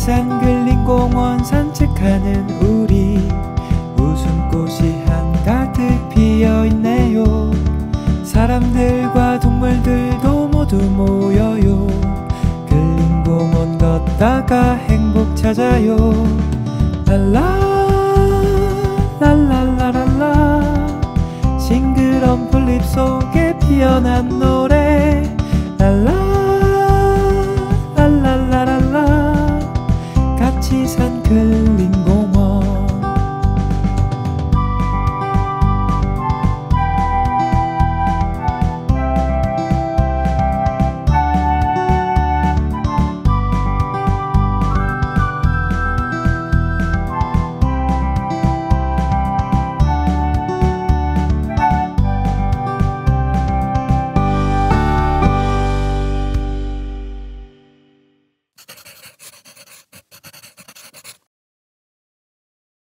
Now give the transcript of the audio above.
장글린 공원 산책하는 우리, 웃음꽃이 한가득 피어있네요. 사람들과 동물들도 모두 모여요. 글린 공원 걷다가 행복 찾아요. 랄라 랄랄라랄라, 싱그런 풀잎 속에 피어난 노